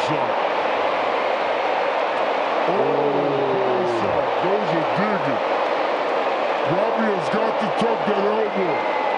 shot. Body shot. Those are digging. Robbie has got to tuck that elbow.